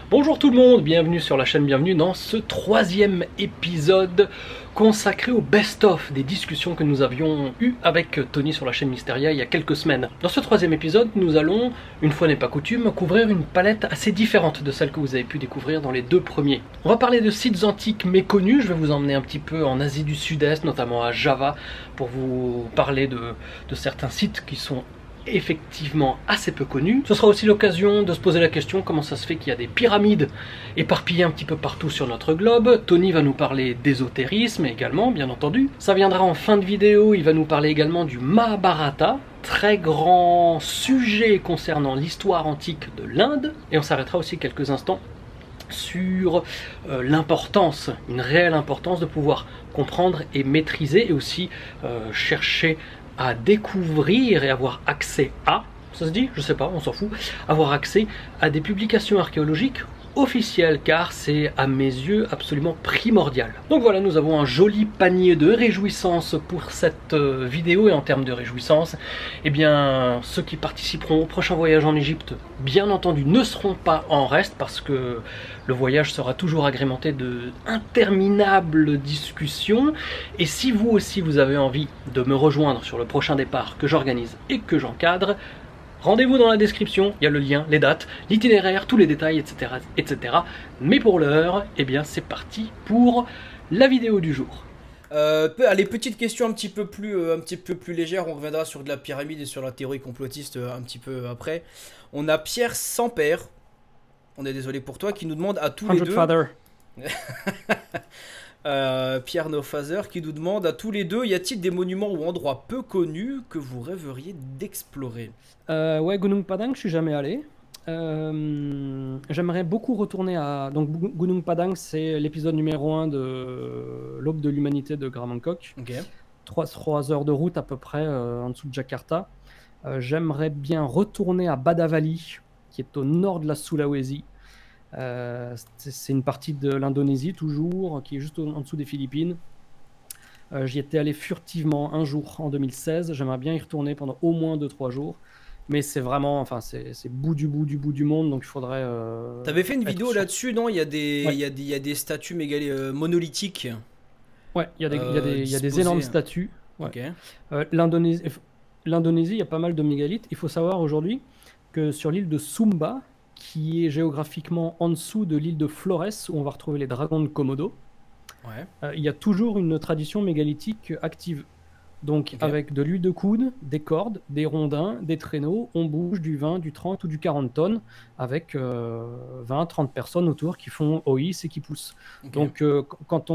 Bonjour tout le monde, bienvenue sur la chaîne, bienvenue dans ce troisième épisode consacré au best-of des discussions que nous avions eues avec Tony sur la chaîne Mysteria il y a quelques semaines. Dans ce troisième épisode, nous allons, une fois n'est pas coutume, couvrir une palette assez différente de celle que vous avez pu découvrir dans les deux premiers. On va parler de sites antiques méconnus, je vais vous emmener un petit peu en Asie du Sud-Est, notamment à Java, pour vous parler de certains sites qui sont effectivement assez peu connu. Ce sera aussi l'occasion de se poser la question comment ça se fait qu'il y a des pyramides éparpillées un petit peu partout sur notre globe. Tony va nous parler d'ésotérisme également, bien entendu. Ça viendra en fin de vidéo, il va nous parler également du Mahabharata, très grand sujet concernant l'histoire antique de l'Inde. Et on s'arrêtera aussi quelques instants sur l'importance, une réelle importance de pouvoir comprendre et maîtriser et aussi chercher à découvrir et avoir accès à, ça se dit, je sais pas, on s'en fout, avoir accès à des publications archéologiques officielles, car c'est à mes yeux absolument primordial. Donc voilà, nous avons un joli panier de réjouissances pour cette vidéo, et en termes de réjouissances, eh bien, ceux qui participeront au prochain voyage en Égypte, bien entendu, ne seront pas en reste, parce que le voyage sera toujours agrémenté de interminables discussions, et si vous aussi vous avez envie de me rejoindre sur le prochain départ que j'organise et que j'encadre, rendez-vous dans la description, il y a le lien, les dates, l'itinéraire, tous les détails, etc. etc. Mais pour l'heure, eh bien c'est parti pour la vidéo du jour. Allez, petite question un petit peu plus légère, on reviendra sur de la pyramide et sur la théorie complotiste un petit peu après. On a Pierre Sampère, on est désolé pour toi, qui nous demande à tous les deux... Pierre No Father qui nous demande à tous les deux, y a-t-il des monuments ou endroits peu connus que vous rêveriez d'explorer? Ouais, Gunung Padang, je suis jamais allé. J'aimerais beaucoup retourner à... Donc Gunung Padang, c'est l'épisode numéro 1 de L'aube de l'humanité de Graham Hancock. Okay. 3 heures de route à peu près en dessous de Jakarta. J'aimerais bien retourner à Badavali, qui est au nord de la Sulawesi. C'est une partie de l'Indonésie toujours, qui est juste en dessous des Philippines. J'y étais allé furtivement un jour en 2016. J'aimerais bien y retourner pendant au moins 2-3 jours. Mais c'est vraiment, enfin, c'est bout du monde, donc il faudrait... T'avais fait une vidéo là-dessus, non? Il y a des statues monolithiques. Ouais, il y a des énormes statues. Ouais. Okay. L'Indonésie, il y a pas mal de mégalithes. Il faut savoir aujourd'hui que sur l'île de Sumba, qui est géographiquement en dessous de l'île de Flores, où on va retrouver les dragons de Komodo, ouais. Il y a toujours une tradition mégalithique active. Donc okay. Avec de l'huile de coude, des cordes, des rondins, des traîneaux, on bouge du 20, du 30 ou du 40 tonnes avec 20-30 personnes autour qui font OIS et qui poussent. Okay. Donc quand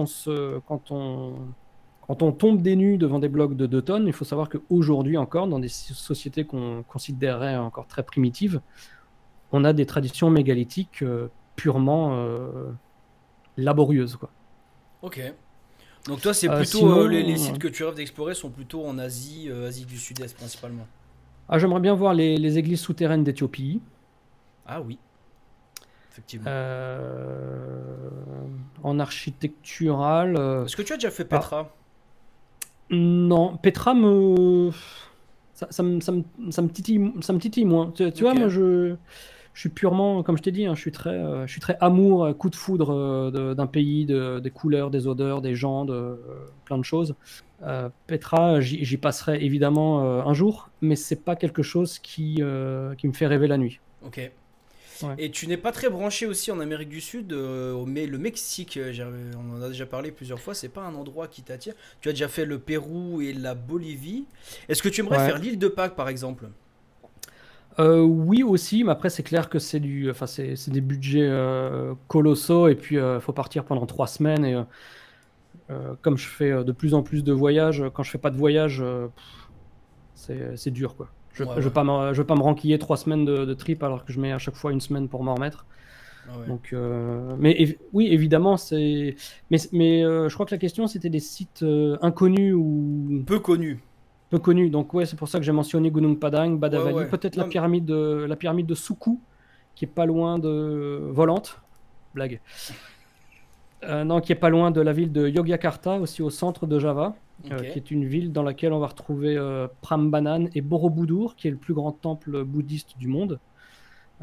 on tombe des nues devant des blocs de 2 tonnes, il faut savoir qu'aujourd'hui encore, dans des sociétés qu'on considérerait encore très primitives, on a des traditions mégalithiques purement laborieuses, quoi. Ok. Donc toi, c'est plutôt sinon, les sites que tu rêves d'explorer sont plutôt en Asie, Asie du Sud-Est principalement. Ah, j'aimerais bien voir les églises souterraines d'Éthiopie. Ah oui, effectivement. En architectural... Est-ce que tu as déjà fait Petra? Non, Petra me... Ça me titille moins. Tu okay. vois, moi je suis purement, comme je t'ai dit, hein, je suis très amour, coup de foudre d'un pays, des couleurs, des odeurs, des gens, plein de choses. Petra, j'y passerai évidemment un jour, mais c'est pas quelque chose qui me fait rêver la nuit. Ok. Ouais. Et tu n'es pas très branché aussi en Amérique du Sud, mais le Mexique, on en a déjà parlé plusieurs fois, c'est pas un endroit qui t'attire. Tu as déjà fait le Pérou et la Bolivie. Est-ce que tu aimerais faire l'île de Pâques par exemple? Oui aussi, mais après c'est clair que c'est des budgets colossaux et puis faut partir pendant 3 semaines et comme je fais de plus en plus de voyages, quand je fais pas de voyage, c'est dur quoi. Je veux pas me renquiller 3 semaines de trip alors que je mets à chaque fois 1 semaine pour m'en remettre. Ouais. Donc, oui évidemment mais je crois que la question c'était des sites inconnus ou peu connus. Peu connu, donc ouais, c'est pour ça que j'ai mentionné Gunung Padang, Badavali, peut-être la pyramide de Suku, qui est pas loin de Volante, blague. Non, qui est pas loin de la ville de Yogyakarta, aussi au centre de Java, okay. Qui est une ville dans laquelle on va retrouver Prambanan et Borobudur, qui est le plus grand temple bouddhiste du monde.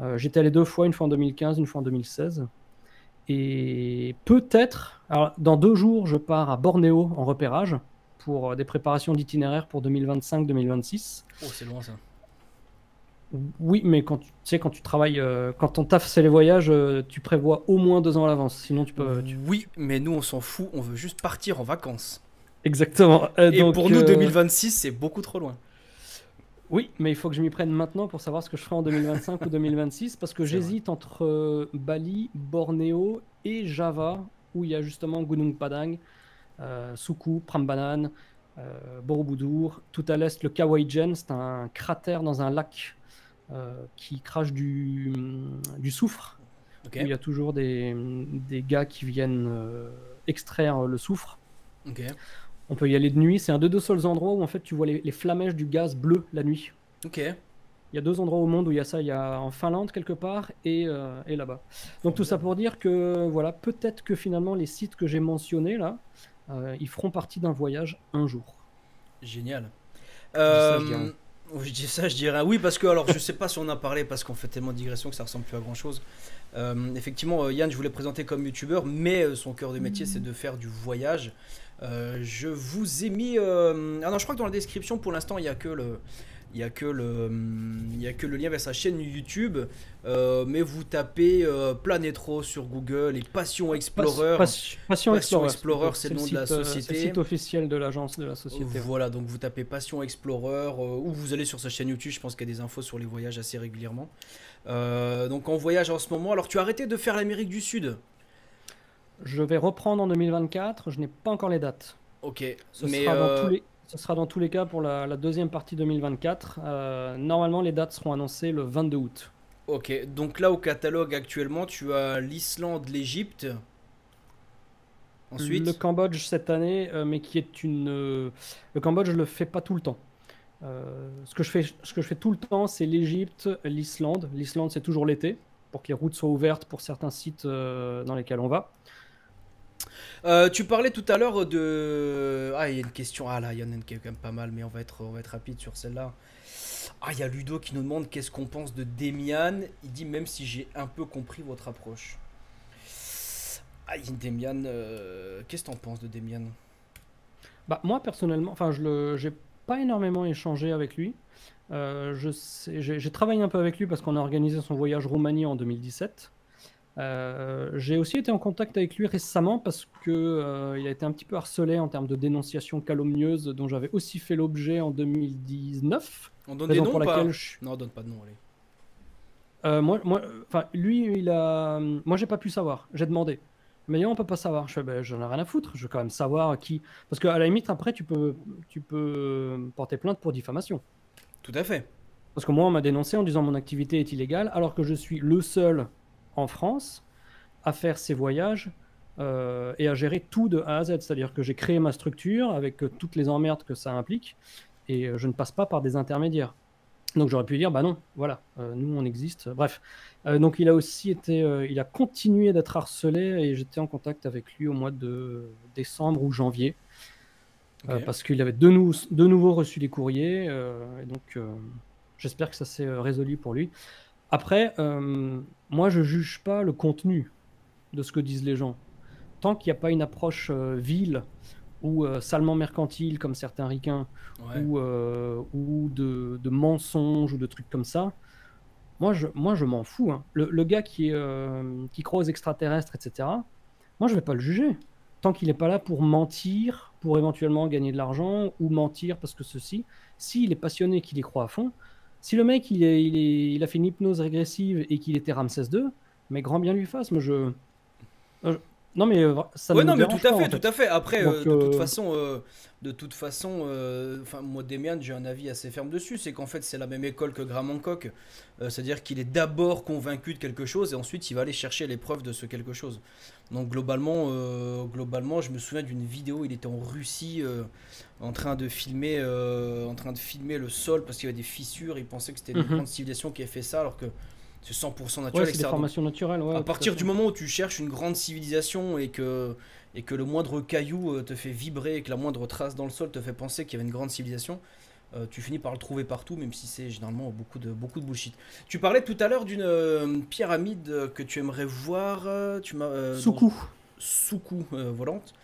J'étais allé 2 fois, une fois en 2015, une fois en 2016. Et peut-être, alors, dans 2 jours, je pars à Bornéo en repérage pour des préparations d'itinéraire pour 2025-2026. Oh, c'est loin ça. Oui, mais quand tu sais, quand tu travailles, quand ton taf c'est les voyages, tu prévois au moins 2 ans à l'avance. Sinon, tu peux. Oui, mais nous on s'en fout, on veut juste partir en vacances. Exactement. Et donc, pour nous, 2026, c'est beaucoup trop loin. Oui, mais il faut que je m'y prenne maintenant pour savoir ce que je ferai en 2025 ou 2026, parce que j'hésite entre Bali, Bornéo et Java, où il y a justement Gunung Padang, Suku, Prambanan, Borobudur. Tout à l'est, le Kawajan, c'est un cratère dans un lac qui crache du soufre. Okay. Où il y a toujours des gars qui viennent extraire le soufre. Okay. On peut y aller de nuit. C'est un des 2 seuls endroits où en fait tu vois les flamèches du gaz bleu la nuit. Ok. Il y a 2 endroits au monde où il y a ça. Il y a en Finlande quelque part et là-bas. Donc tout ça pour dire que voilà, peut-être que finalement les sites que j'ai mentionnés là, ils feront partie d'un voyage un jour. Génial. Je dis ça, je dirais oui, parce que alors je sais pas si on a parlé parce qu'on fait tellement de digressions que ça ressemble plus à grand chose. Effectivement, Yann, je voulais présenter comme youtubeur, mais son cœur de métier c'est de faire du voyage. Je vous ai mis. Ah non, je crois que dans la description pour l'instant il y a que le. Il n'y a que le lien vers sa chaîne YouTube, mais vous tapez Planet Rose sur Google et Passion Explorer. Passion Explorer, c'est le nom de la société. C'est le site officiel de l'agence de la société. Voilà, donc vous tapez Passion Explorer ou vous allez sur sa chaîne YouTube. Je pense qu'il y a des infos sur les voyages assez régulièrement. Donc en voyage en ce moment. Alors tu as arrêté de faire l'Amérique du Sud? Je vais reprendre en 2024. Je n'ai pas encore les dates. Ok, Ce sera dans tous les cas pour la deuxième partie 2024. Normalement, les dates seront annoncées le 22 août. Ok, donc là au catalogue actuellement, tu as l'Islande, l'Égypte. Ensuite, le Cambodge cette année, mais qui est le Cambodge, je le fais pas tout le temps. Ce que je fais tout le temps, c'est l'Égypte, l'Islande. L'Islande, c'est toujours l'été, pour que les routes soient ouvertes pour certains sites dans lesquels on va. Tu parlais tout à l'heure de... Ah, il y a une question. Ah là, il y en a une qui est quand même pas mal, mais on va être rapide sur celle-là. Ah, il y a Ludo qui nous demande qu'est-ce qu'on pense de Demian. Il dit même si j'ai un peu compris votre approche. Ah, Demian, qu'est-ce que t'en penses de Demian? Bah, moi, personnellement, enfin, j'ai pas énormément échangé avec lui. J'ai travaillé un peu avec lui parce qu'on a organisé son voyage Roumanie en 2017. J'ai aussi été en contact avec lui récemment parce que il a été un petit peu harcelé en termes de dénonciation calomnieuse dont j'avais aussi fait l'objet en 2019. On donne des noms ou pas? Non, on donne pas de nom, allez. Moi, j'ai pas pu savoir. J'ai demandé. Mais on peut pas savoir. Je fais, ben, j'en ai rien à foutre. Je veux quand même savoir qui. Parce qu'à la limite, après, tu peux porter plainte pour diffamation. Tout à fait. Parce que moi, on m'a dénoncé en disant mon activité est illégale, alors que je suis le seul en France à faire ces voyages et à gérer tout de A à Z. C'est-à-dire que j'ai créé ma structure avec toutes les emmerdes que ça implique et je ne passe pas par des intermédiaires. Donc j'aurais pu dire, bah non, voilà, nous on existe. Bref, donc il a aussi été, il a continué d'être harcelé et j'étais en contact avec lui au mois de décembre ou janvier. Okay. Parce qu'il avait de nouveau reçu des courriers et donc j'espère que ça s'est résolu pour lui. Après, moi, je juge pas le contenu de ce que disent les gens. Tant qu'il n'y a pas une approche vile ou salement mercantile, comme certains ricains, ouais. ou de mensonges ou de trucs comme ça, moi, je m'en fous. Hein. Le gars qui croit aux extraterrestres, etc., moi, je vais pas le juger. Tant qu'il n'est pas là pour mentir, pour éventuellement gagner de l'argent, ou mentir parce que ceci, s'il est passionné, qu'il y croit à fond. Si le mec il a fait une hypnose régressive et qu'il était Ramsès II, mais grand bien lui fasse. Mais non mais ça ouais, ne non me mais tout à fait. Après, donc, de toute façon, moi Demian, j'ai un avis assez ferme dessus. C'est qu'en fait, c'est la même école que Graham Hancock. C'est-à-dire qu'il est d'abord convaincu de quelque chose et ensuite il va aller chercher les preuves de ce quelque chose. Donc globalement, je me souviens d'une vidéo. Il était en Russie. En train de filmer le sol parce qu'il y avait des fissures. Il pensait que c'était une grande civilisation qui avait fait ça, alors que c'est 100% naturel. Ouais, c'est des formations naturelles. Ouais, à partir du moment où tu cherches une grande civilisation et que le moindre caillou te fait vibrer et que la moindre trace dans le sol te fait penser qu'il y avait une grande civilisation, tu finis par le trouver partout, même si c'est généralement beaucoup de bullshit. Tu parlais tout à l'heure d'une pyramide que tu aimerais voir. Soukou. Soukou volante.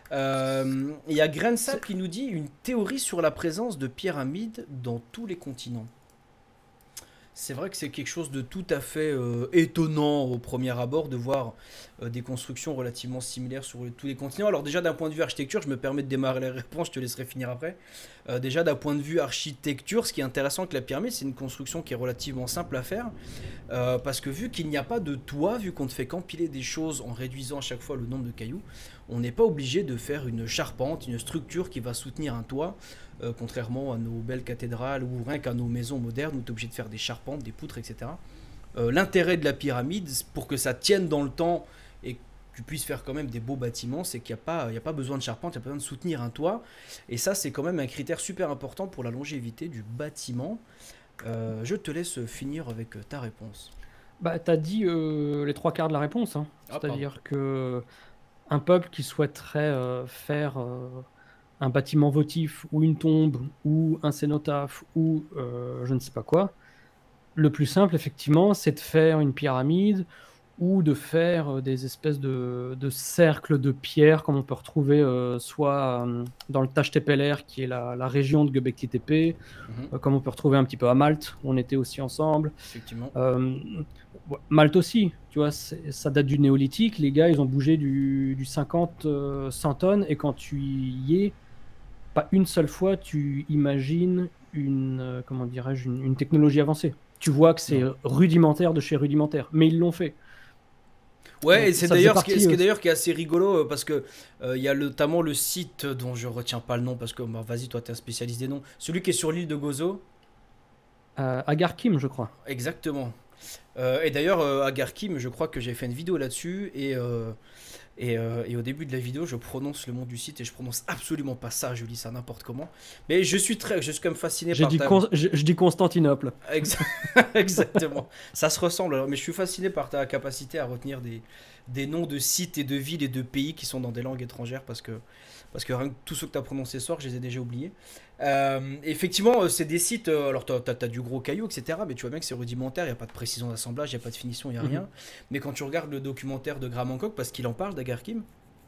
Il y a Grensap qui nous dit une théorie sur la présence de pyramides dans tous les continents. C'est vrai que c'est quelque chose de tout à fait étonnant au premier abord de voir des constructions relativement similaires sur tous les continents. Alors déjà d'un point de vue architecture, je me permets de démarrer la réponse, je te laisserai finir après. Déjà d'un point de vue architecture, ce qui est intéressant avec la pyramide, c'est une construction qui est relativement simple à faire. Parce que vu qu'il n'y a pas de toit, vu qu'on ne fait qu'empiler des choses en réduisant à chaque fois le nombre de cailloux, on n'est pas obligé de faire une charpente, une structure qui va soutenir un toit. Contrairement à nos belles cathédrales ou rien qu'à nos maisons modernes où tu es obligé de faire des charpentes, des poutres, etc. L'intérêt de la pyramide, pour que ça tienne dans le temps et que tu puisses faire quand même des beaux bâtiments, c'est qu'il n'y a pas besoin de charpente, il n'y a pas besoin de soutenir un toit. Et ça, c'est quand même un critère super important pour la longévité du bâtiment. Je te laisse finir avec ta réponse. Bah, t'as dit les 3 quarts de la réponse. Hein. C'est-à-dire que un peuple qui souhaiterait faire un bâtiment votif ou une tombe ou un cénotaphe ou je ne sais pas quoi, le plus simple effectivement c'est de faire une pyramide ou de faire des espèces de cercles de pierre comme on peut retrouver soit dans le Taj Tepeler qui est la région de Göbekli Tepe, comme on peut retrouver un petit peu à Malte où on était aussi ensemble. Effectivement. Malte aussi, tu vois, ça date du néolithique, les gars ils ont bougé du 50-100 tonnes et quand tu y es, pas une seule fois tu imagines comment dirais-je, une technologie avancée. Tu vois que c'est rudimentaire de chez rudimentaire, mais ils l'ont fait. Ouais, et c'est d'ailleurs ce qui est d'ailleurs qui est assez rigolo parce que il y a notamment le site dont je retiens pas le nom parce que vas-y, toi t'es un spécialiste des noms. Celui qui est sur l'île de Gozo. Agar Kim, je crois. Exactement. Et d'ailleurs, Agar Kim, je crois que j'ai fait une vidéo là-dessus et au début de la vidéo, je prononce le nom du site et je prononce absolument pas ça, je lis ça n'importe comment. Mais je suis quand même fasciné par je dis Constantinople. Exactement. Ça se ressemble, mais je suis fasciné par ta capacité à retenir des noms de sites et de villes et de pays qui sont dans des langues étrangères parce que rien que tous ceux que tu as prononcés ce soir, je les ai déjà oubliés. Effectivement, c'est des sites, alors tu as du gros caillou, etc. Mais tu vois bien que c'est rudimentaire, il n'y a pas de précision d'assemblage, il n'y a pas de finition, il n'y a rien. Mais quand tu regardes le documentaire de Graham Hancock, parce qu'il en parle d'Agar Kim,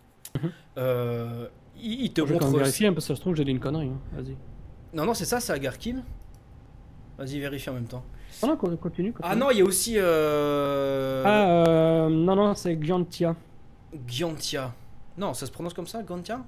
il te montre. Je vais vérifier, parce que ça se trouve, j'ai dit une connerie. Hein. Vas-y. Non, c'est ça, c'est Agar Kim. Vas-y, vérifie en même temps. Non, continue. Ah non, il y a aussi. Non, c'est Gyantia. Gyantia. Non, ça se prononce comme ça, Gyantia.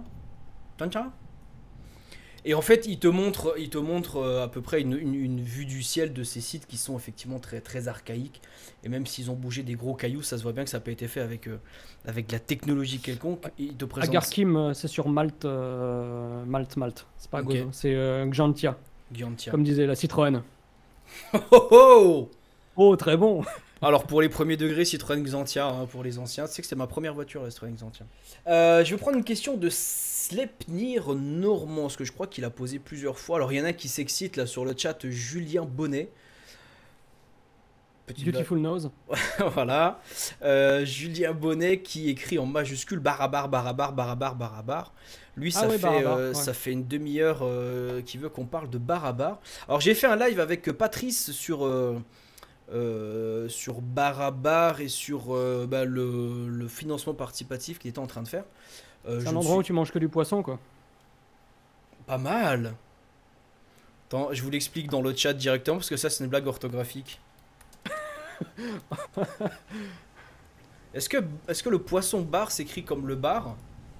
Et en fait, il te montre à peu près une vue du ciel de ces sites qui sont effectivement très, très archaïques. Et même s'ils ont bougé des gros cailloux, ça se voit bien que ça n'a pas été fait avec de la technologie quelconque. Il te présente... Agar Kim, c'est sur Malte. Malte. C'est pas Gozo, c'est Gyantia. Comme disait la Citroën. Oh, très bon. Alors pour les premiers degrés, Citroën Xantia, hein, pour les anciens, tu sais que c'est ma première voiture, la Citroën Xantia. Je vais prendre une question de Slepnir Normand, parce que je crois qu'il a posé plusieurs fois. Alors il y en a qui s'excitent là sur le chat, Julien Bonnet. Beautiful nose. Voilà. Julien Bonnet qui écrit en majuscule barabar. Lui, ça fait une demi-heure qu'il veut qu'on parle de barabar. Alors j'ai fait un live avec Patrice sur Barabar et sur le financement participatif qu'il était en train de faire. C'est un endroit où tu manges que du poisson, quoi. Pas mal. Attends, je vous l'explique dans le chat directement parce que ça c'est une blague orthographique. Est-ce que le poisson bar s'écrit comme le bar?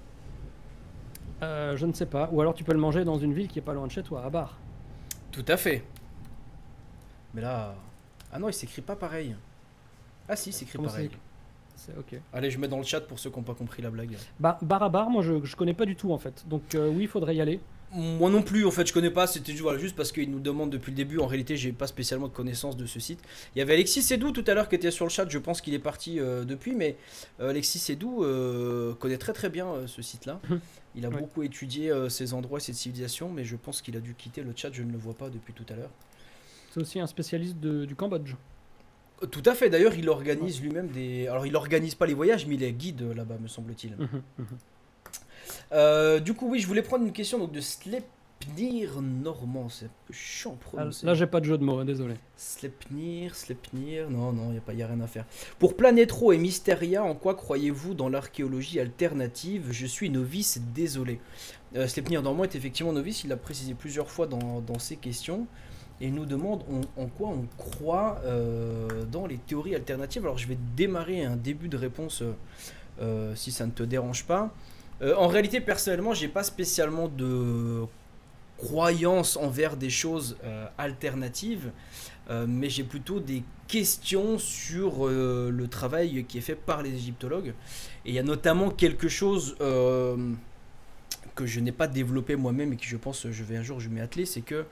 Je ne sais pas. Ou alors tu peux le manger dans une ville qui est pas loin de chez toi, à Bar. Tout à fait. Mais là... Ah non, il s'écrit pas pareil. Ah si, il s'écrit pareil. Ok. Allez, je mets dans le chat pour ceux qui n'ont pas compris la blague. Bar à bar, moi je connais pas du tout en fait. Donc oui, il faudrait y aller. Moi non plus, en fait, je connais pas. C'était juste parce qu'il nous demande depuis le début. En réalité, j'ai pas spécialement de connaissance de ce site. Il y avait Alexis Sédou tout à l'heure qui était sur le chat. Je pense qu'il est parti depuis, mais Alexis Sédou connaît très très bien ce site-là. Il a beaucoup étudié ces endroits, cette civilisation, mais je pense qu'il a dû quitter le chat. Je ne le vois pas depuis tout à l'heure. C'est aussi un spécialiste du Cambodge. Tout à fait. D'ailleurs, il organise lui-même des. Alors, il organise pas les voyages, mais il est guide là-bas, me semble-t-il. Du coup, oui, je voulais prendre une question donc, de Sleipnir normand, c'est un peu chiant à prononcer. Là, j'ai pas de jeu de mots, désolé. Sleipnir, non, y a rien à faire. Pour Planetro et Mysteria, en quoi croyez-vous dans l'archéologie alternative? Je suis novice, désolé. Sleipnir normand est effectivement novice, il l'a précisé plusieurs fois dans ses questions. Et il nous demande en quoi on croit dans les théories alternatives. Alors je vais démarrer un début de réponse si ça ne te dérange pas. En réalité, personnellement, j'ai pas spécialement de croyance envers des choses alternatives, mais j'ai plutôt des questions sur le travail qui est fait par les égyptologues. Et il y a notamment quelque chose que je n'ai pas développé moi-même et qui je pense je vais m'y atteler, c'est que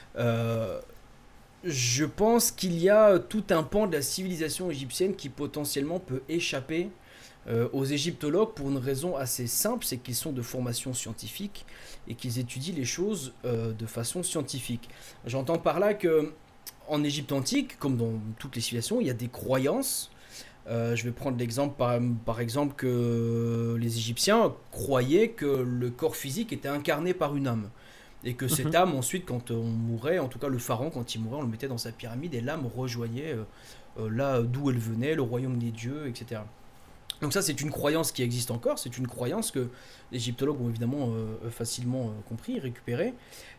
je pense qu'il y a tout un pan de la civilisation égyptienne qui potentiellement peut échapper aux égyptologues pour une raison assez simple, c'est qu'ils sont de formation scientifique et qu'ils étudient les choses de façon scientifique. J'entends par là que en Égypte antique, comme dans toutes les civilisations, il y a des croyances. Je vais prendre l'exemple par exemple que les Égyptiens croyaient que le corps physique était incarné par une âme. Et que cette âme, ensuite, quand on mourait, en tout cas le pharaon, quand il mourait, on le mettait dans sa pyramide et l'âme rejoignait là d'où elle venait, le royaume des dieux, etc. Donc ça, c'est une croyance qui existe encore, c'est une croyance que les égyptologues ont évidemment facilement compris, récupéré.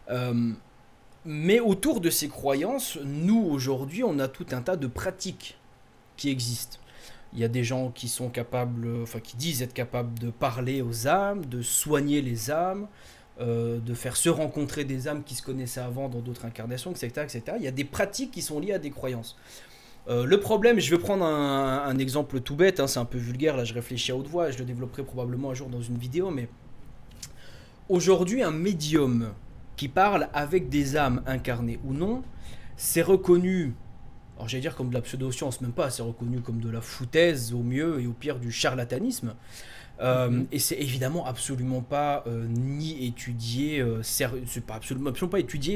Mais autour de ces croyances, nous, aujourd'hui, on a tout un tas de pratiques qui existent. Il y a des gens qui sont capables, enfin qui disent être capables de parler aux âmes, de soigner les âmes, de faire se rencontrer des âmes qui se connaissaient avant dans d'autres incarnations, etc., etc. Il y a des pratiques qui sont liées à des croyances. Le problème, je vais prendre un exemple tout bête, hein, c'est un peu vulgaire, là je réfléchis à haute voix, je le développerai probablement un jour dans une vidéo, mais aujourd'hui un médium qui parle avec des âmes incarnées ou non, c'est reconnu, alors j'allais dire comme de la pseudo-science, même pas, c'est reconnu comme de la foutaise au mieux et au pire du charlatanisme. Et c'est évidemment absolument pas ni étudié, c'est pas absolument pas étudié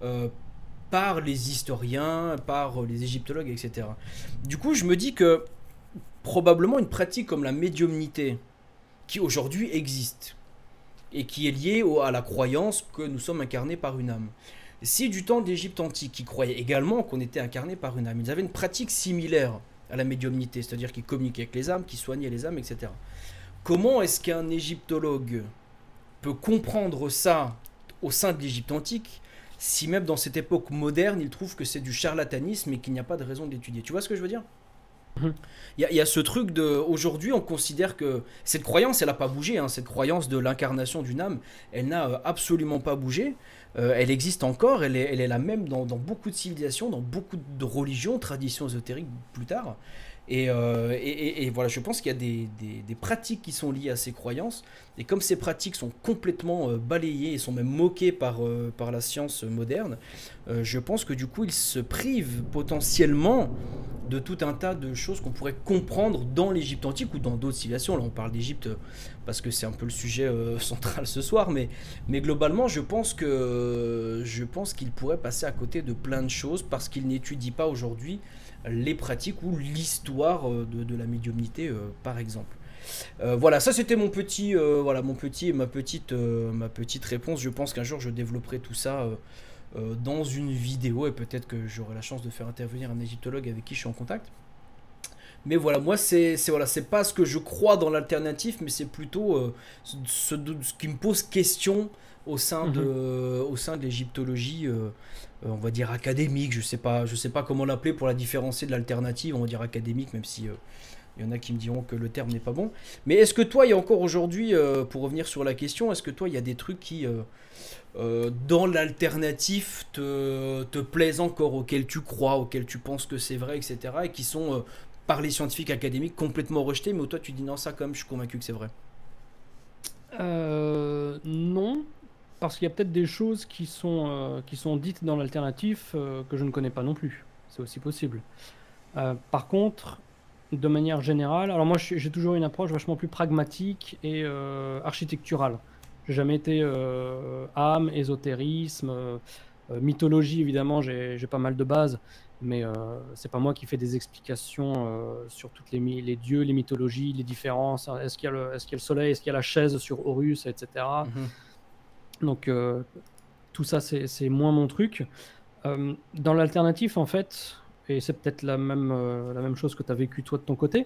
par les historiens, par les égyptologues, etc. Du coup, je me dis que probablement une pratique comme la médiumnité, qui aujourd'hui existe, et qui est liée à la croyance que nous sommes incarnés par une âme. Si du temps d'Égypte antique, qui croyaient également qu'on était incarné par une âme, ils avaient une pratique similaire à la médiumnité, c'est-à-dire qu'ils communiquaient avec les âmes, qu'ils soignaient les âmes, etc. Comment est-ce qu'un égyptologue peut comprendre ça au sein de l'Égypte antique, si même dans cette époque moderne, il trouve que c'est du charlatanisme et qu'il n'y a pas de raison de l'étudier? Tu vois ce que je veux dire? Il y a ce truc de... Aujourd'hui, on considère que cette croyance, elle n'a pas bougé. Hein, cette croyance de l'incarnation d'une âme, elle n'a absolument pas bougé. Elle existe encore, elle est la même dans beaucoup de civilisations, dans beaucoup de religions, traditions ésotériques plus tard. Et voilà, je pense qu'il y a des pratiques qui sont liées à ces croyances. Et comme ces pratiques sont complètement balayées et sont même moquées par la science moderne, je pense que du coup, ils se privent potentiellement de tout un tas de choses qu'on pourrait comprendre dans l'Égypte antique ou dans d'autres civilisations. Là, on parle d'Égypte parce que c'est un peu le sujet central ce soir, mais globalement, je pense qu'il pourrait passer à côté de plein de choses parce qu'il n'étudie pas aujourd'hui les pratiques ou l'histoire de la médiumnité, par exemple. Voilà, ça c'était ma petite réponse. Je pense qu'un jour je développerai tout ça dans une vidéo et peut-être que j'aurai la chance de faire intervenir un égyptologue avec qui je suis en contact. Mais voilà, moi c'est pas ce que je crois dans l'alternatif, mais c'est plutôt ce qui me pose question au sein de l'égyptologie, on va dire académique. Je sais pas comment l'appeler pour la différencier de l'alternative. On va dire académique, même si il y en a qui me diront que le terme n'est pas bon. Mais est-ce que toi, il y a encore aujourd'hui, pour revenir sur la question, est-ce que toi, il y a des trucs qui, dans l'alternatif, te plaisent encore, auxquels tu crois, auxquels tu penses que c'est vrai, etc., et qui sont, par les scientifiques académiques, complètement rejetés, mais où toi, tu dis non, ça, quand même, je suis convaincu que c'est vrai? Non, parce qu'il y a peut-être des choses qui sont dites dans l'alternatif que je ne connais pas non plus. C'est aussi possible. Par contre, de manière générale, alors moi j'ai toujours une approche vachement plus pragmatique et architecturale. J'ai jamais été âme, ésotérisme, mythologie évidemment, j'ai pas mal de bases, mais c'est pas moi qui fais des explications sur toutes les dieux, les mythologies, les différences. Est-ce qu'il y a le soleil, est-ce qu'il y a la chaise sur Horus, etc. Donc tout ça, c'est moins mon truc. Dans l'alternatif, en fait, et c'est peut-être la même chose que tu as vécu toi de ton côté,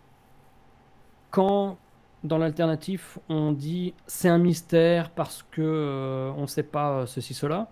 quand dans l'alternatif, on dit c'est un mystère parce que on ne sait pas ceci, cela,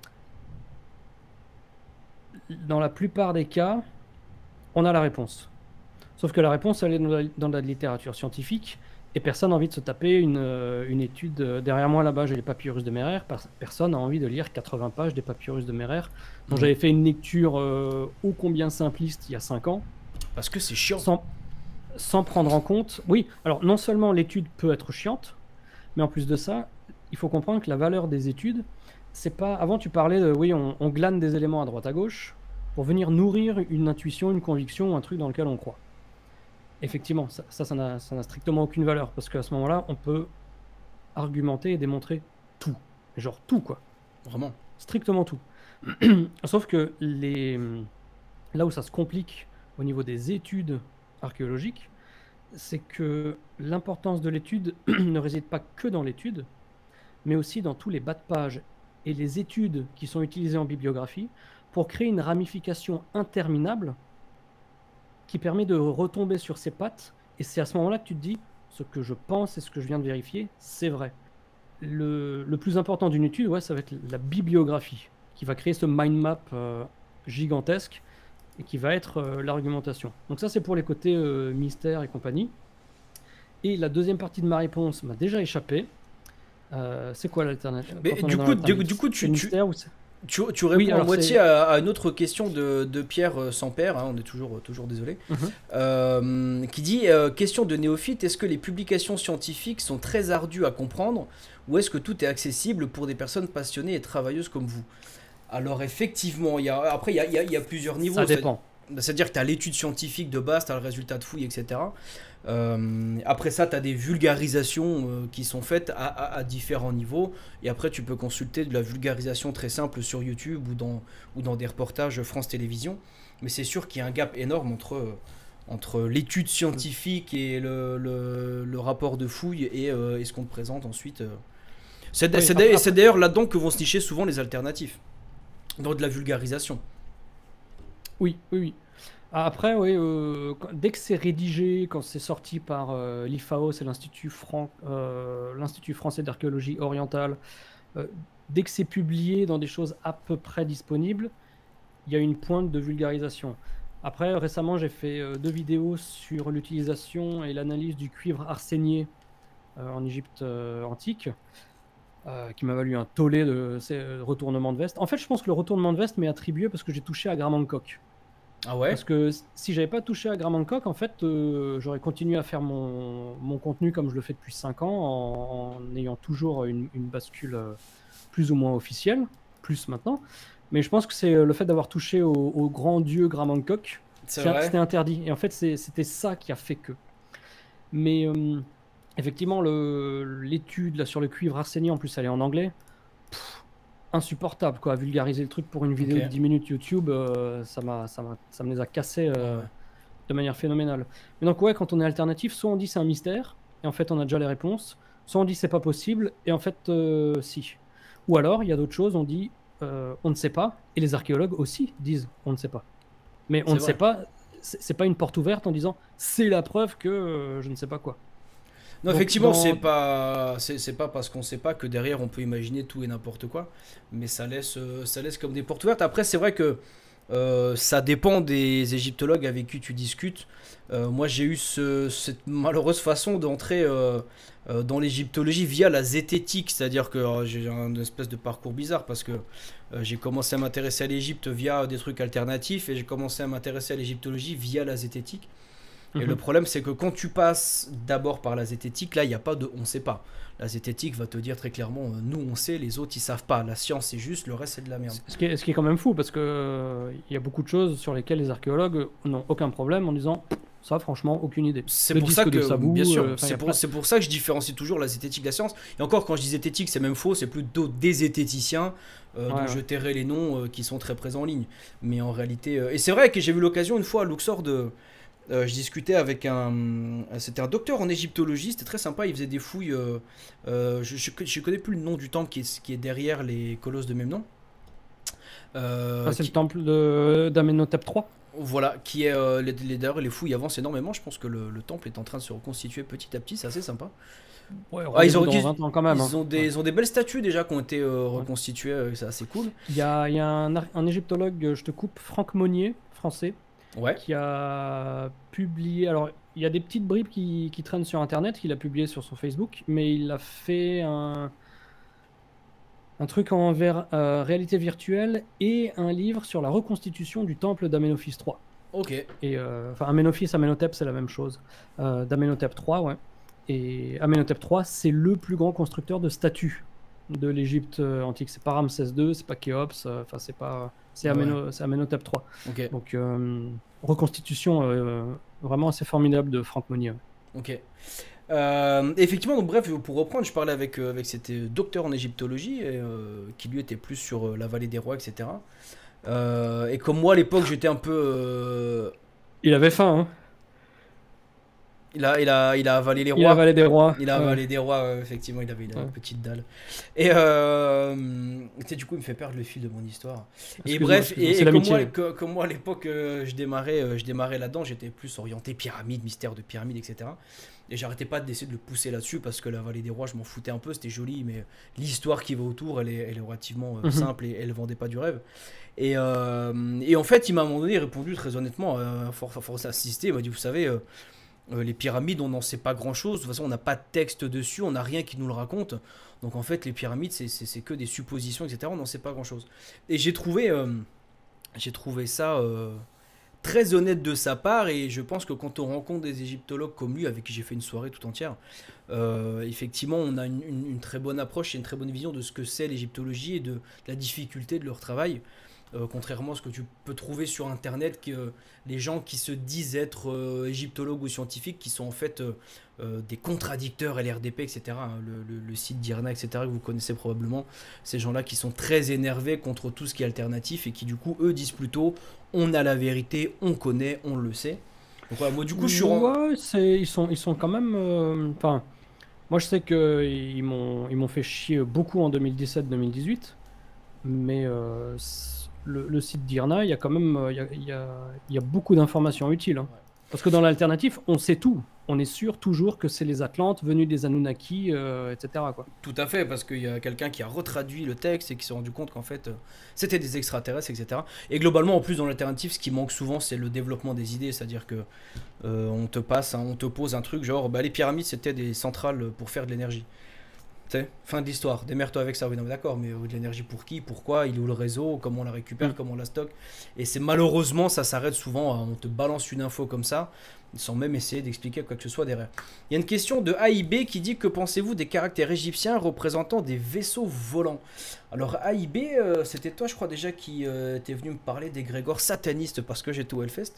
dans la plupart des cas, on a la réponse. Sauf que la réponse, elle est dans la littérature scientifique, et personne n'a envie de se taper une étude. Derrière moi, là-bas, j'ai les papyrus de Merer. Personne n'a envie de lire 80 pages des papyrus de Merer, dont j'avais fait une lecture ô combien simpliste il y a 5 ans. Parce que c'est chiant. Sans prendre en compte... Oui, alors non seulement l'étude peut être chiante, mais en plus de ça, il faut comprendre que la valeur des études, c'est pas... Avant, tu parlais de... Oui, on glane des éléments à droite à gauche pour venir nourrir une intuition, une conviction, un truc dans lequel on croit. Effectivement, ça n'a strictement aucune valeur, parce qu'à ce moment-là, on peut argumenter et démontrer tout. Genre tout, quoi. Vraiment. Strictement tout. Sauf que là où ça se complique au niveau des études archéologiques, c'est que l'importance de l'étude ne réside pas que dans l'étude, mais aussi dans tous les bas de page et les études qui sont utilisées en bibliographie pour créer une ramification interminable qui permet de retomber sur ses pattes, et c'est à ce moment-là que tu te dis ce que je pense et ce que je viens de vérifier, c'est vrai. Le plus important d'une étude, ouais, ça va être la bibliographie, qui va créer ce mind map gigantesque, et qui va être l'argumentation. Donc ça, c'est pour les côtés mystère et compagnie. Et la deuxième partie de ma réponse m'a déjà échappé. C'est quoi l'alternative? Mais du coup, tu réponds oui, à moitié à une autre question de Pierre Sampère, hein, on est toujours désolé, qui dit question de néophyte, est-ce que les publications scientifiques sont très ardues à comprendre ou est-ce que tout est accessible pour des personnes passionnées et travailleuses comme vous? Alors effectivement, il y a plusieurs niveaux. Ça dépend. C'est-à-dire que tu as l'étude scientifique de base, tu as le résultat de fouille, etc. Après ça, tu as des vulgarisations qui sont faites à différents niveaux. Et après, tu peux consulter de la vulgarisation très simple sur YouTube ou dans des reportages France Télévisions. Mais c'est sûr qu'il y a un gap énorme entre l'étude scientifique et le rapport de fouille et ce qu'on te présente ensuite. C'est d'ailleurs là-dedans que vont se nicher souvent les alternatifs. Dans de la vulgarisation. Oui. Après, oui, dès que c'est rédigé, quand c'est sorti par l'IFAO, c'est l'Institut français d'archéologie orientale, dès que c'est publié dans des choses à peu près disponibles, il y a une pointe de vulgarisation. Après, récemment, j'ai fait 2 vidéos sur l'utilisation et l'analyse du cuivre arsénié en Égypte antique. Qui m'a valu un tollé de retournement de veste. En fait, je pense que le retournement de veste m'est attribué parce que j'ai touché à Graham Hancock. Ah ouais? Parce que si j'avais pas touché à Graham Hancock, en fait, j'aurais continué à faire mon contenu comme je le fais depuis 5 ans, en ayant toujours une bascule plus ou moins officielle, plus maintenant. Mais je pense que c'est le fait d'avoir touché au grand dieu Graham Hancock, c'était interdit. Et en fait, c'était ça qui a fait que. Mais... effectivement, l'étude là sur le cuivre arsénié, en plus elle est en anglais, insupportable quoi. Vulgariser le truc pour une vidéo de 10 minutes YouTube, ça me les a cassés de manière phénoménale. Mais donc ouais, quand on est alternatif, soit on dit c'est un mystère, et en fait on a déjà les réponses, soit on dit c'est pas possible, et en fait si. Ou alors, il y a d'autres choses, on dit on ne sait pas, et les archéologues aussi disent on ne sait pas. Mais on ne sait pas, c'est pas une porte ouverte en disant c'est la preuve que je ne sais pas quoi. Non, donc, effectivement, c'est pas parce qu'on sait pas que derrière on peut imaginer tout et n'importe quoi, mais ça laisse comme des portes ouvertes. Après, c'est vrai que ça dépend des égyptologues avec qui tu discutes. Moi, j'ai eu cette malheureuse façon d'entrer dans l'égyptologie via la zététique, c'est-à-dire que j'ai une espèce de parcours bizarre parce que j'ai commencé à m'intéresser à l'Égypte via des trucs alternatifs et j'ai commencé à m'intéresser à l'égyptologie via la zététique. Et le problème, c'est que quand tu passes d'abord par la zététique, là, il n'y a pas de on sait pas. La zététique va te dire très clairement nous on sait, les autres ils savent pas. La science c'est juste, le reste c'est de la merde. Ce qui est quand même fou parce que il y a beaucoup de choses sur lesquelles les archéologues n'ont aucun problème en disant ça, franchement, aucune idée. C'est pour ça que, Sabou, bien sûr, c'est pour ça que je différencie toujours la zététique de la science. Et encore, quand je dis zététique, c'est même faux, c'est plutôt des zététiciens dont je tairai les noms qui sont très présents en ligne. Mais en réalité, et c'est vrai que j'ai eu l'occasion une fois à Luxor je discutais avec c'était un docteur en égyptologie, c'était très sympa, il faisait des fouilles, je connais plus le nom du temple qui est derrière les colosses de même nom. C'est le temple d'Amenhotep III. Voilà, qui est d'ailleurs les fouilles avancent énormément, je pense que le temple est en train de se reconstituer petit à petit, c'est assez sympa. Ouais, ils ont dans 20 ans quand même. Ils ont des belles statues déjà qui ont été reconstituées, c'est assez cool. Il y a un égyptologue, je te coupe, Franck Monnier, français, qui a publié. Alors, il y a des petites bribes qui traînent sur internet, qu'il a publié sur son Facebook, mais il a fait un truc en réalité virtuelle et un livre sur la reconstitution du temple d'Amenophis III. Ok. Et enfin, Amenhotep, c'est la même chose. D'Amenhotep III, ouais. Et Amenhotep III, c'est le plus grand constructeur de statues de l'Égypte antique. C'est pas Ramsès II, c'est pas Khéops, enfin c'est Amenhotep III. Okay. Donc reconstitution vraiment assez formidable de Franck Monnier. Ok. Effectivement, donc bref, pour reprendre, je parlais avec cet docteur en égyptologie qui lui était plus sur la vallée des rois, etc. Et comme moi à l'époque, j'étais un peu. Il avait faim, hein. Il a avalé les rois. Il a avalé des rois. Il a avalé des rois, effectivement, il avait une petite dalle. Et du coup, il me fait perdre le fil de mon histoire. Et bref, comme moi à l'époque, je démarrais là-dedans, j'étais plus orienté pyramide, mystère de pyramide, etc. Et j'arrêtais pas d'essayer de le pousser là-dessus parce que la vallée des rois, je m'en foutais un peu, c'était joli, mais l'histoire qui va autour, elle est relativement simple et elle vendait pas du rêve. Et en fait, il m'a à un moment donné répondu très honnêtement, à force d'insister, il m'a dit, vous savez. Les pyramides, on n'en sait pas grand chose. De toute façon, on n'a pas de texte dessus, on n'a rien qui nous le raconte. Donc en fait, les pyramides, c'est que des suppositions, etc. On n'en sait pas grand chose. Et j'ai trouvé ça très honnête de sa part. Et je pense que quand on rencontre des égyptologues comme lui, avec qui j'ai fait une soirée tout entière, effectivement, on a une très bonne approche et une très bonne vision de ce que c'est l'égyptologie et de la difficulté de leur travail. Contrairement à ce que tu peux trouver sur internet, que les gens qui se disent être égyptologues ou scientifiques, qui sont en fait des contradicteurs LRDP, etc. Hein, le site d'IRNA, etc. que vous connaissez probablement, ces gens-là qui sont très énervés contre tout ce qui est alternatif et qui du coup eux disent plutôt on a la vérité, on connaît, on le sait. Donc voilà, moi du coup je suis ils sont quand même. Enfin, moi je sais que ils m'ont fait chier beaucoup en 2017-2018, mais le site d'IRNA, il y a quand même il y a beaucoup d'informations utiles. Hein. Ouais. Parce que dans l'alternatif, on sait tout. On est sûr toujours que c'est les Atlantes venus des Anunnaki, etc. Quoi. Tout à fait, parce qu'il y a quelqu'un qui a retraduit le texte et qui s'est rendu compte qu'en fait, c'était des extraterrestres, etc. Et globalement, en plus, dans l'alternative, ce qui manque souvent, c'est le développement des idées. C'est-à-dire que on te pose un truc genre, les pyramides, c'était des centrales pour faire de l'énergie. Fin de l'histoire, démerde-toi avec ça, oui, non, mais d'accord, mais de l'énergie pour qui, pourquoi, il est où le réseau, comment on la récupère, comment on la stocke. Et c'est malheureusement, ça s'arrête souvent, on te balance une info comme ça, sans même essayer d'expliquer quoi que ce soit derrière. Il y a une question de AIB qui dit: que pensez-vous des caractères égyptiens représentant des vaisseaux volants? Alors AIB, c'était toi je crois déjà qui était venu me parler des grégores satanistes parce que j'étais au Hellfest.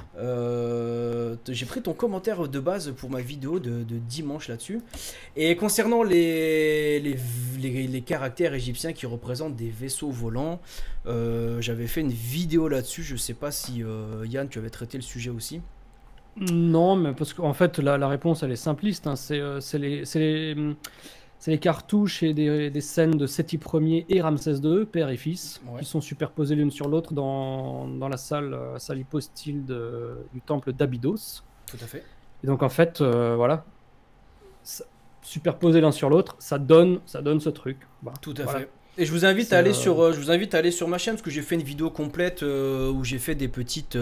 J'ai pris ton commentaire de base pour ma vidéo de dimanche là-dessus. Et concernant les caractères égyptiens qui représentent des vaisseaux volants, j'avais fait une vidéo là-dessus. Je sais pas si Yann, tu avais traité le sujet aussi. Non, mais parce qu'en fait la réponse elle est simpliste, hein. C'est les cartouches et des scènes de Séti Ier et Ramsès II, père et fils, qui sont superposées l'une sur l'autre dans la salle hypostyle du temple d'Abydos. Tout à fait. Et donc en fait, voilà, superposé l'un sur l'autre, ça donne ce truc. Bah, tout à fait. Et je vous invite à aller sur ma chaîne parce que j'ai fait une vidéo complète où j'ai fait des petites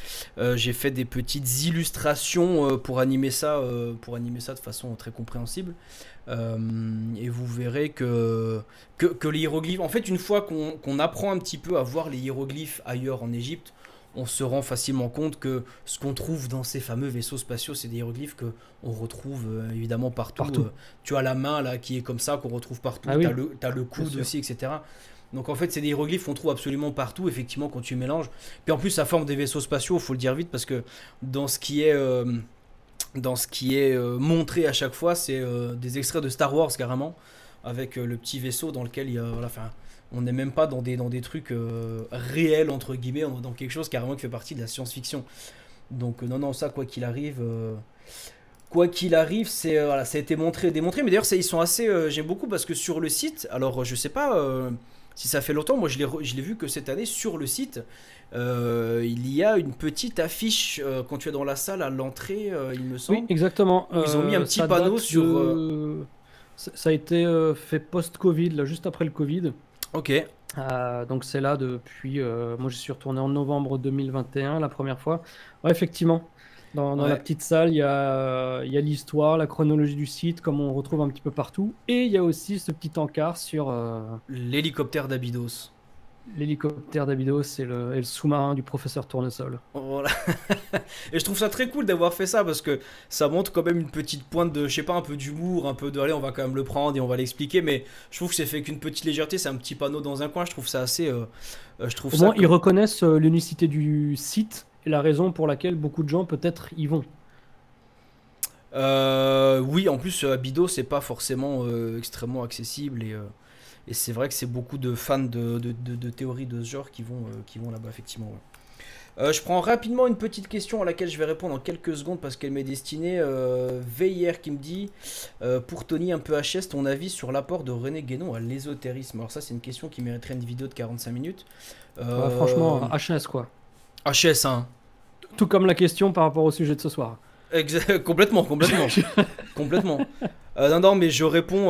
illustrations pour animer ça de façon très compréhensible. Et vous verrez que les hiéroglyphes, en fait, une fois qu'on apprend un petit peu à voir les hiéroglyphes ailleurs en Égypte, on se rend facilement compte que ce qu'on trouve dans ces fameux vaisseaux spatiaux, c'est des hiéroglyphes qu'on retrouve évidemment partout. Tu as la main là qui est comme ça, qu'on retrouve partout. Ah oui. T'as le coude aussi, etc. Donc en fait, c'est des hiéroglyphes qu'on trouve absolument partout, effectivement, quand tu mélanges. Puis en plus, ça forme des vaisseaux spatiaux, il faut le dire vite, parce que dans ce qui est montré à chaque fois, c'est des extraits de Star Wars carrément, avec le petit vaisseau dans lequel il y a... Voilà, on n'est même pas dans des trucs réels, entre guillemets, on est dans quelque chose carrément qui fait partie de la science-fiction. Donc non, ça, quoi qu'il arrive... Quoi qu'il arrive, voilà, ça a été montré et démontré. Mais d'ailleurs, ils sont assez... j'aime beaucoup parce que sur le site, alors je sais pas si ça fait longtemps, moi je l'ai vu que cette année sur le site, il y a une petite affiche quand tu es dans la salle à l'entrée, il me semble. Oui, exactement. Ils ont mis un petit panneau sur... Ça a été fait post-Covid, là, juste après le Covid. Ok. Donc c'est là depuis... moi, je suis retourné en novembre 2021, la première fois. Ouais, effectivement. Dans la petite salle, il y a l'histoire, la chronologie du site, comme on retrouve un petit peu partout. Et il y a aussi ce petit encart sur... l'hélicoptère d'Abydos. L'hélicoptère d'Abydos et le sous-marin du professeur Tournesol. Voilà. Et je trouve ça très cool d'avoir fait ça parce que ça montre quand même une petite pointe de, je sais pas, un peu d'humour, un peu de, allez, on va quand même le prendre et on va l'expliquer, mais je trouve que c'est fait qu'une petite légèreté, c'est un petit panneau dans un coin, je trouve ça assez... je trouve Au moins, ils reconnaissent l'unicité du site et la raison pour laquelle beaucoup de gens peut-être y vont. Oui, en plus, Abydos, c'est pas forcément extrêmement accessible et c'est vrai que c'est beaucoup de fans de théories de ce genre qui vont là-bas, effectivement. Ouais. Je prends rapidement une petite question à laquelle je vais répondre en quelques secondes parce qu'elle m'est destinée. VIR qui me dit pour Tony, un peu HS, ton avis sur l'apport de René Guénon à l'ésotérisme. Alors, ça, c'est une question qui mériterait une vidéo de 45 minutes. Franchement, HS quoi. HS, hein. Tout comme la question par rapport au sujet de ce soir. Complètement. Complètement. Non, mais je réponds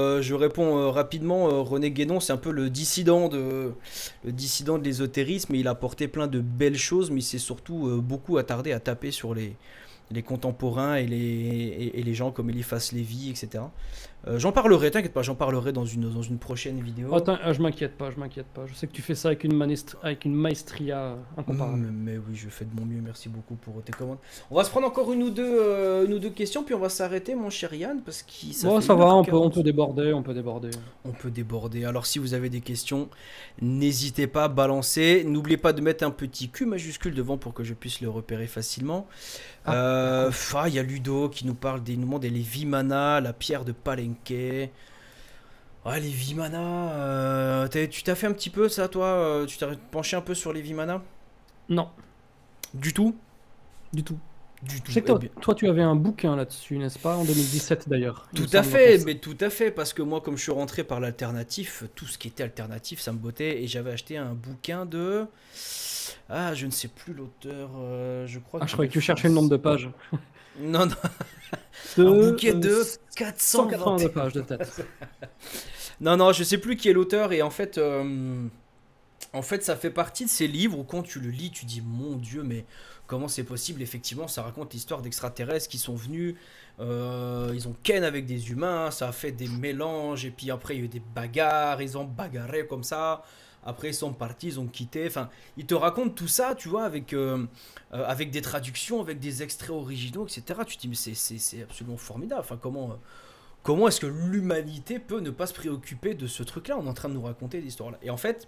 rapidement. René Guénon, c'est un peu le dissident de l'ésotérisme. Il a apporté plein de belles choses, mais il s'est surtout beaucoup attardé à taper sur les contemporains et les gens comme Eliphas Lévy, etc. J'en parlerai, t'inquiète pas, j'en parlerai dans une prochaine vidéo. Attends, je m'inquiète pas. Je sais que tu fais ça avec une maestria incomparable. Mais oui, je fais de mon mieux, merci beaucoup pour tes commandes. On va se prendre encore une ou deux questions, puis on va s'arrêter, mon cher Yann, parce que ça va, on peut déborder. On peut déborder. Alors, si vous avez des questions, n'hésitez pas à balancer. N'oubliez pas de mettre un petit Q majuscule devant pour que je puisse le repérer facilement. Il y a Ludo qui nous demande les Vimana, la pierre de Palenque. Ouais, les Vimana, tu t'as fait un petit peu ça, toi tu t'es penché un peu sur les Vimana? Non. Du tout. Je sais que toi, tu avais un bouquin là-dessus, n'est-ce pas? En 2017 d'ailleurs. Tout à fait, parce que moi, comme je suis rentré par l'alternatif, tout ce qui était alternatif, ça me bottait, et j'avais acheté un bouquin de... Ah, je ne sais plus l'auteur, je crois que... je croyais que tu cherchais le nombre de pages. Non. Un bouquet de 480 pages de tête. Non, je sais plus qui est l'auteur, et en fait, ça fait partie de ces livres où quand tu le lis, tu dis, mon Dieu, mais comment c'est possible? Effectivement, ça raconte l'histoire d'extraterrestres qui sont venus, ils ont ken avec des humains, ça a fait des mélanges, et puis après, il y a eu des bagarres, ils ont bagarré comme ça. Après, ils sont partis, ils ont quitté. Enfin, ils te racontent tout ça, tu vois, avec des traductions, avec des extraits originaux, etc. Tu te dis, mais c'est absolument formidable. Enfin, comment est-ce que l'humanité peut ne pas se préoccuper de ce truc-là? On est en train de nous raconter des histoires-là. Et en fait,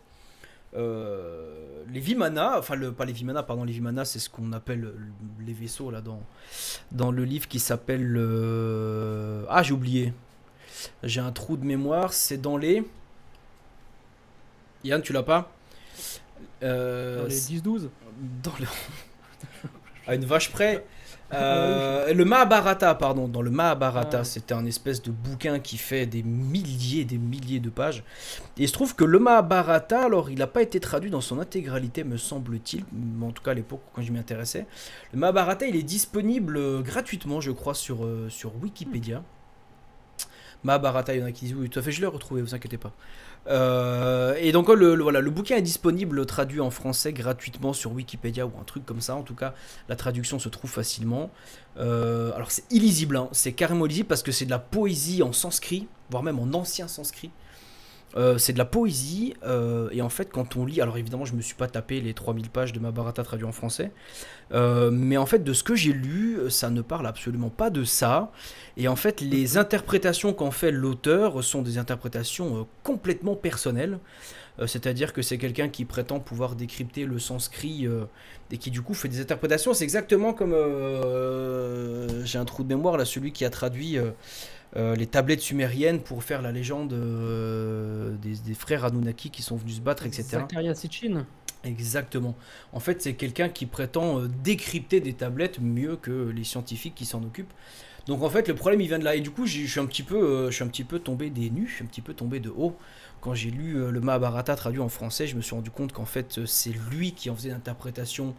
les Vimana, pas les Vimana, pardon, les Vimana, c'est ce qu'on appelle les vaisseaux, là, dans le livre qui s'appelle... Ah, j'ai oublié. J'ai un trou de mémoire. C'est dans les... Yann, tu l'as pas? Dans les 10-12 Dans le... À une vache près. Le Mahabharata, pardon. Dans le Mahabharata, c'était un espèce de bouquin qui fait des milliers de pages. Et il se trouve que le Mahabharata, alors il n'a pas été traduit dans son intégralité, me semble-t-il. En tout cas, à l'époque, quand je m'y intéressais. Le Mahabharata, il est disponible gratuitement, je crois, sur Wikipédia. Mahabharata, il y en a qui disent oui, tout à fait, je l'ai retrouvé, vous inquiétez pas. Et donc le bouquin est disponible traduit en français gratuitement sur Wikipédia ou un truc comme ça. En tout cas, la traduction se trouve facilement. Alors c'est illisible, hein. C'est carrément illisible parce que c'est de la poésie en sanskrit, voire même en ancien sanskrit. C'est de la poésie et en fait quand on lit, alors évidemment je me suis pas tapé les 3000 pages de Mahabharata traduit en français, mais en fait de ce que j'ai lu, ça ne parle absolument pas de ça, et en fait les interprétations qu'en fait l'auteur sont des interprétations complètement personnelles, c'est-à-dire que c'est quelqu'un qui prétend pouvoir décrypter le sanskrit et qui du coup fait des interprétations. C'est exactement comme j'ai un trou de mémoire là, celui qui a traduit les tablettes sumériennes pour faire la légende des frères Anunnaki qui sont venus se battre, etc. Zakaria Sitchin. Exactement. En fait, c'est quelqu'un qui prétend décrypter des tablettes mieux que les scientifiques qui s'en occupent. Donc en fait, le problème il vient de là. Et du coup, je suis un petit peu tombé des nues, je suis un petit peu tombé de haut. Quand j'ai lu le Mahabharata traduit en français, je me suis rendu compte qu'en fait, c'est lui qui en faisait une interprétation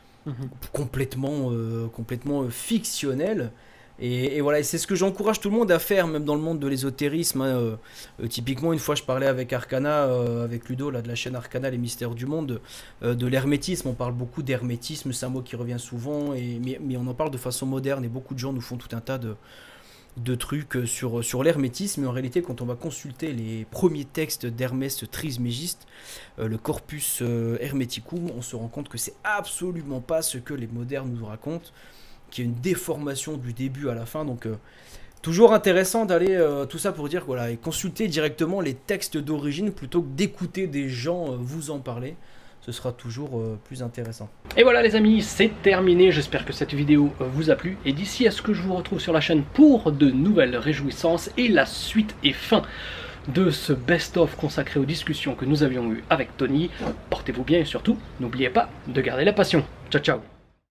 complètement fictionnelle. Et voilà, et c'est ce que j'encourage tout le monde à faire, même dans le monde de l'ésotérisme. Hein. Typiquement, une fois, je parlais avec Arcana, avec Ludo, là, de la chaîne Arcana, les mystères du monde, de l'hermétisme. On parle beaucoup d'hermétisme, c'est un mot qui revient souvent, mais on en parle de façon moderne, et beaucoup de gens nous font tout un tas de trucs sur l'hermétisme. Mais en réalité, quand on va consulter les premiers textes d'Hermès Trismégiste, le Corpus Hermeticum, on se rend compte que c'est absolument pas ce que les modernes nous racontent, qu'il y a une déformation du début à la fin. Donc toujours intéressant d'aller tout ça pour dire voilà, et consulter directement les textes d'origine plutôt que d'écouter des gens vous en parler. Ce sera toujours plus intéressant. Et voilà les amis, c'est terminé. J'espère que cette vidéo vous a plu. Et d'ici à ce que je vous retrouve sur la chaîne pour de nouvelles réjouissances et la suite et fin de ce best-of consacré aux discussions que nous avions eues avec Tony. Portez-vous bien et surtout, n'oubliez pas de garder la passion. Ciao ciao.